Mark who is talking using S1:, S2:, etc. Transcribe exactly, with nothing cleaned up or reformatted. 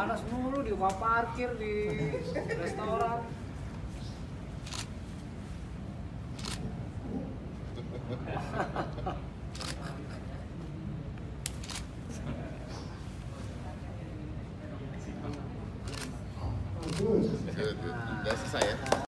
S1: panas mulu di rumah parkir di restoran.
S2: Udah selesai ya?